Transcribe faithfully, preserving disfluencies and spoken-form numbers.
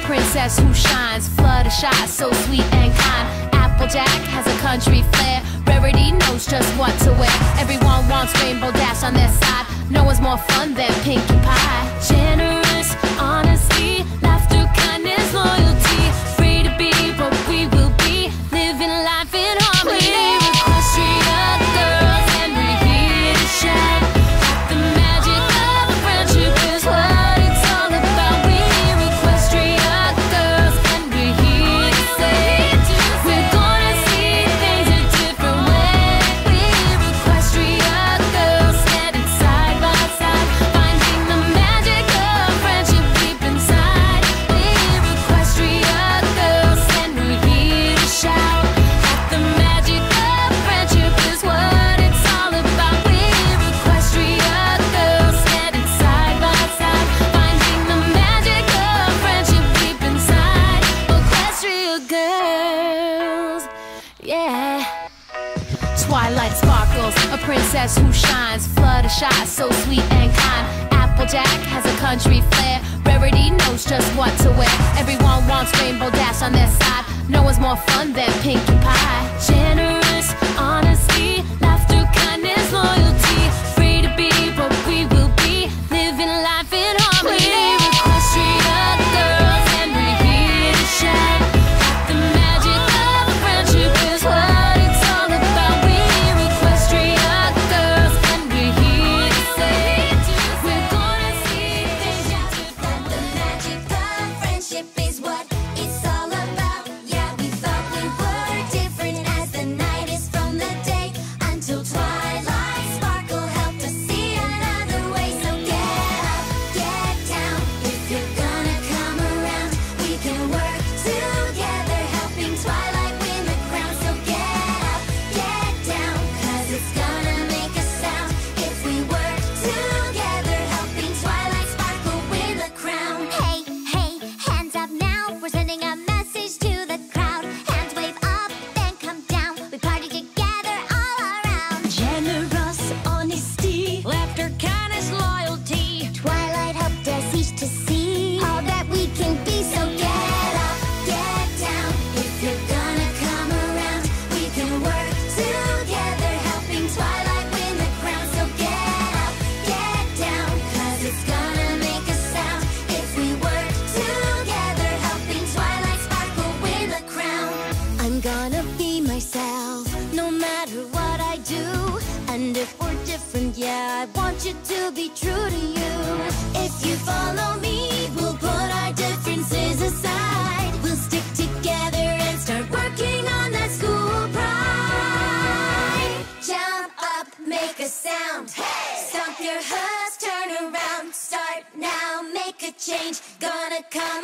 princess who shines, Fluttershy, so sweet and kind. Applejack has a country flair, Rarity knows just what to wear. Everyone wants Rainbow Dash on their side, no one's more fun than Pinkie Pie. Generous, honesty, laughter, kindness, loyalty, free to be what we will be, living life in harmony. We're Equestria girls and we're here to shine. The magic of friendship is what it's all about. We're Equestria girls and we're here to say we're gonna see things a different way. We're Equestria girls standing side by side, finding the magic of friendship deep inside. We're Equestria girls and we're here to shout at the magic of friendship is what it's all about. We're Equestria girls standing side by side, finding the magic of friendship deep inside. Equestria girls, yeah. Twilight sparkles, a princess who shines, Fluttershy, so sweet and kind. Applejack has a country flair, Rarity knows just what to wear. Everyone wants Rainbow Dash on their side, no one's more fun than Pinkie Pie. Generous, honesty, laughter, kindness, loyalty, free to be what we will be, living life in harmony. We're Equestria girls and we're here to shine. The magic of friendship is what it's all about. We're Equestria girls and we're here to say we're gonna see things different. The magic of friendship is what it's all about. Yeah, we thought we were different as the night is from the day, until twilight sparkle helped us see another way. So get up, get down, if you're gonna come around, we can work together, helping Twilight win the crown. So get up, get down, cause it's gonna make a sound if we work together, helping Twilight Sparkle win the crown. Hey, hey, hands up now, we're sending a message to the crowd. Hands wave up, then come down, we party together all around. Generous honesty, laughter, kindness, loyalty. Twilight helped us each to see all that we can be. So get up, get down, if you're gonna come around, we can work together, helping Twilight win the crown. So get up, get down, cause it's gonna make a sound if we work together, helping Twilight Sparkle win the crown. I'm gonna be myself, no matter what I do. And if we're different, yeah, I want you to be true to you. If you follow me, we'll put our differences aside. We'll stick together and start working on that school pride. Jump up, make a sound. Stomp your hooves, turn around. Start now, make a change. Gonna come